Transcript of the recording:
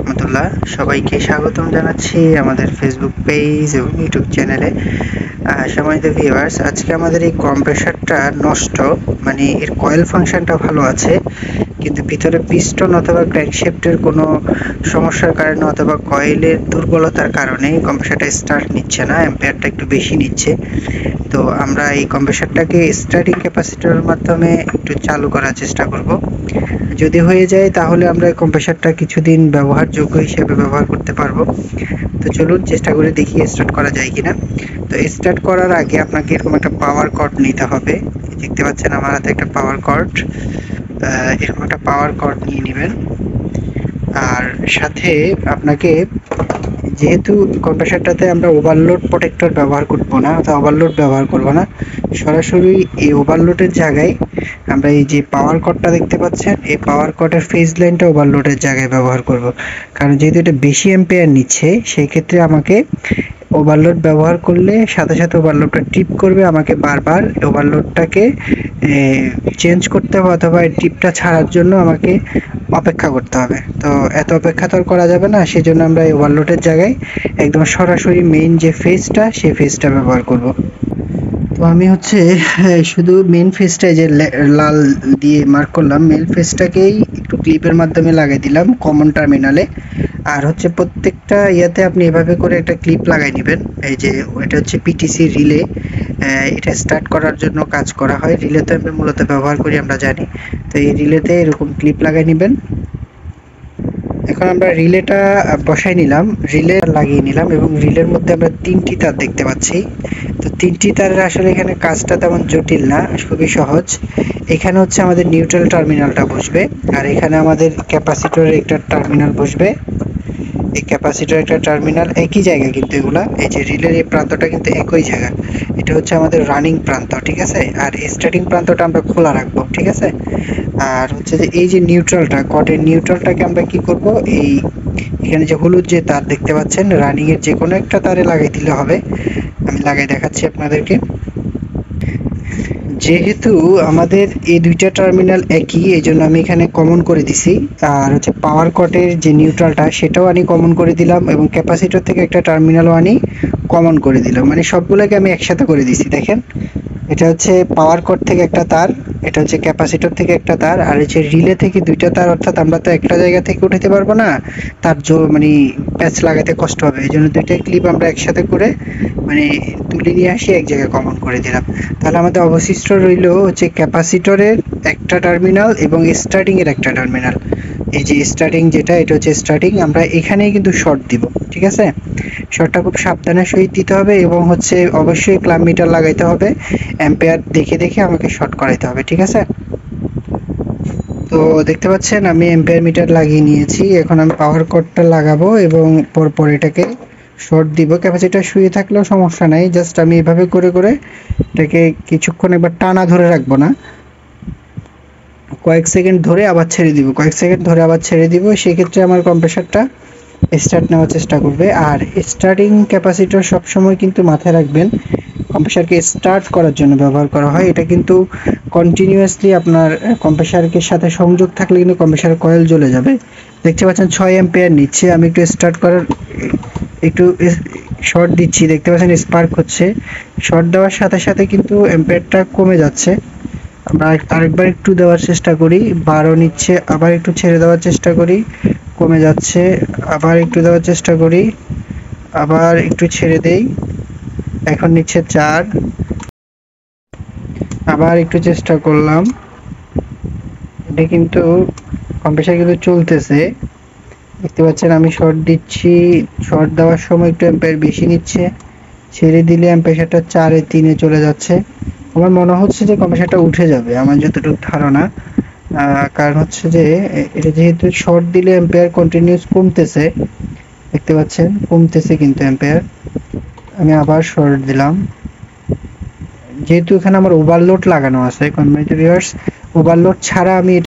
রাহমাতুল্লাহ। সবাইকে স্বাগতম জানাচ্ছি আমাদের ফেসবুক পেজ এবং ইউটিউব চ্যানেলে। সম্মানিত ভিউয়ার্স, আজকে আমাদের এই কম্প্রেসারটা নষ্ট, মানে এর কয়েল ফাংশনটা ভালো আছে, কিন্তু ভিতরে পিস্টন অথবা ক্র্যাঙ্কশ্যাফটের কোনো সমস্যার কারণে অথবা কয়েলের দুর্বলতার কারণে কম্প্রেসারটা স্টার্ট নিচ্ছে না, অ্যাম্পিয়ারটা একটু বেশি নিচ্ছে। তো আমরা এই কম্প্রেসারটাকে স্টার্টিং ক্যাপাসিটরের মাধ্যমে একটু চালু করার চেষ্টা করব। যদি হয়ে যায় তাহলে আমরা এই কম্প্রেসারটা কিছুদিন ব্যবহারযোগ্য হিসেবে ব্যবহার করতে পারবো। তো চলুন চেষ্টা করে দেখি স্টার্ট করা যায় কিনা। তো স্টার্ট করার আগে আপনাকে এরকম একটা পাওয়ার কর্ড নিতে হবে। দেখতে পাচ্ছেন আমার হাতে একটা পাওয়ার কর্ড, এরকম একটা পাওয়ার কর্ড নিয়ে নেবেন। আর সাথে আপনাকে, যেহেতু কম্প্রেসারটাতে আমরা ওভারলোড প্রোটেক্টর ব্যবহার করব না অথবা ওভারলোড ব্যবহার করব না, সরাসরি এই ওভারলোডের জায়গায় আমরা এই যে পাওয়ার কর্ডটা দেখতে পাচ্ছেন, এই পাওয়ার কর্ডের ফেজ লাইনটা ওভারলোডের জায়গায় ব্যবহার করব। কারণ যেহেতু এটা বেশি অ্যাম্পিয়ার নিচ্ছে, সেই ক্ষেত্রে আমাকে ওভারলোড ব্যবহার করলে সাথে সাথে ওভারলোডটা টিপ করবে, আমাকে বারবার ওভারলোডটাকে চেঞ্জ করতে হবে অথবা টিপটা ছাড়ার জন্য আমাকে অপেক্ষা করতে হবে। তো এত অপেক্ষা তো আর করা যাবে না, সেই জন্য আমরা এই ওভারলোডের জায়গায় একদম সরাসরি মেইন যে ফেজটা, সেই ফেজটা ব্যবহার করব। তো আমি শুধু মেন ফেজটাই যে লাল দিয়ে মার্ক করলাম, মেন ফেজটাকেই একটু ক্লিপের মাধ্যমে লাগিয়ে দিলাম কমন টার্মিনালে। আর প্রত্যেকটা ইয়াতে আপনি এভাবে করে একটা ক্লিপ লাগাই নেবেন। এই যে এটা হচ্ছে পিটিসি রিলে, এটা স্টার্ট করার জন্য কাজ করা হয়। রিলে তো আমরা মূলত ব্যবহার করি, আমরা জানি। তো এই রিলেতে এরকম ক্লিপ লাগাই নেবেন। এখন আমরা রিলেটা বসাই নিলাম, রিলে লাগিয়ে নিলাম এবং রিলের মধ্যে আমরা 3টি তার দেখতে পাচ্ছি। তো 3টি তারের আসলে এখানে কাজটা তেমন জটিল না, খুবই সহজ। এখানে আমাদের নিউট্রাল টার্মিনালটা বসবে, আর এখানে আমাদের ক্যাপাসিটরের একটা টার্মিনাল বসবে। এই ক্যাপাসিটর একটা টার্মিনাল একই জায়গা, কিন্তু এগুলা এই যে রিলের এই প্রান্তটা কিন্তু একই জায়গা। এটা আমাদের রানিং প্রান্ত, ঠিক আছে। আর স্টার্টিং প্রান্তটা আমরা খোলা রাখবো, ঠিক আছে। আর যে এই যে নিউট্রালটা, কটের নিউট্রালটাকে আমরা কি করব, এই এখানে যে হলুদ যে তার দেখতে পাচ্ছেন, রানিং এর যে কোনো একটা তারে লাগাই দিলে হবে। আমি লাগাই দেখাচ্ছি আপনাদেরকে। যেহেতু আমাদের এই দুইটা টার্মিনাল একই, এই জন্য আমি এখানে কমন করে দিছি। আর পাওয়ার কটের যে নিউট্রালটা, সেটাও আমি কমন করে দিলাম এবং ক্যাপাসিটর থেকে একটা টার্মিনালও আমি কমন করে দিলাম, মানে সবগুলোকে আমি একসাথে করে দিছি। দেখেন, এটা পাওয়ার কট থেকে একটা তার, এটা ক্যাপাসিটর থেকে একটা তার, আর রিলে থেকে দুইটা তার। অর্থাৎ আমরা তো একটা জায়গা থেকে উঠাতে পারবো না, তার মানে প্যাচ লাগাতে কষ্ট হবে। এই জন্য দুইটাই ক্লিপ আমরা একসাথে করে মানে তুলে নিয়ে আসি, এক জায়গায় কমন করে দিলাম। তাহলে আমাদের অবশিষ্ট রইল ক্যাপাসিটরের একটা টার্মিনাল এবং স্টার্টিং এর একটা টার্মিনাল। এই যে স্টার্টিং যেটা, এটা স্টার্টিং, আমরা এখানেই কিন্তু শর্ট দিব, ঠিক আছে। শর্টটা খুব সাবধানের সহিত দিতে হবে এবং অবশ্যই ক্লাম মিটার লাগাইতে হবে, অ্যাম্পিয়ার দেখে দেখে আমাকে শর্ট করাইতে হবে, ঠিক আছে। তো দেখতে পাচ্ছেন আমি অ্যাম্পিয়ার মিটার লাগিয়ে নিয়েছি। এখন আমি পাওয়ার কর্ডটা লাগাবো এবং পরপর এটাকে শর্ট দিব। ক্যাপাসিটর শুয়ে থাকলেও সমস্যা নাই, জাস্ট আমি এভাবে করে করে এটাকে কিছুক্ষণ একবার টানা ধরে রাখবো না, কয়েক সেকেন্ড ধরে আবার ছেড়ে দিব, কয়েক সেকেন্ড ধরে আবার ছেড়ে দিব। সেক্ষেত্রে আমার কম্প্রেসারটা স্টার্ট নেওয়ার চেষ্টা করবে। আর স্টার্টিং ক্যাপাসিটর সবসময় কিন্তু মাথায় রাখবেন, কম্প্রেসারকে স্টার্ট করার জন্য ব্যবহার করা হয়। এটা কিন্তু কন্টিনিউয়াসলি আপনার কম্প্রেসারের সাথে সংযোগ থাকলে কিন্তু কম্প্রেসার কয়েল জ্বলে যাবে। দেখতে পাচ্ছেন 6 অ্যাম্পিয়ার নিচ্ছে। আমি একটু স্টার্ট করার একটু শর্ট দিচ্ছি, দেখতে পাচ্ছেন স্পার্ক হচ্ছে। শর্ট দেওয়ার সাথে সাথে কিন্তু অ্যাম্পিয়ারটা কমে যাচ্ছে। আমরা আরেকবার একটু দেওয়ার চেষ্টা করি, 12 নিচ্ছে, আবার একটু ছেড়ে দেওয়ার চেষ্টা করি, কমে যাচ্ছে, আবার একটু দেওয়ার চেষ্টা করি, আবার একটু ছেড়ে দেই, এখন নিচ্ছে 4, আবার একটু চেষ্টা করলাম। এটা কিন্তু কম্প্রেসার কিন্তু চলতেছে, দেখতে পাচ্ছেন আমি শর্ট দিচ্ছি। শর্ট দেওয়ার সময় একটু অ্যাম্পিয়ার বেশি নিচ্ছে, ছেড়ে দিলে অ্যাম্পিয়ারটা 4-এ 3-এ চলে যাচ্ছে। আমার মনে হচ্ছে যে কম্প্রেসারটা উঠে যাবে, আমার যতটুকু ধারণা। কারণ যে এটা যেহেতু শর্ট দিলে অ্যাম্পিয়ার কন্টিনিউয়াস কমতেছে, দেখতে পাচ্ছেন কমতেছে কিন্তু অ্যাম্পিয়ার। আমি আবার শর্ট দিলাম, যেহেতু এখানে আমার ওভারলোড লাগানো আছে। কনভার্টার ভিউয়ার্স, ওভারলোড ছাড়া আমি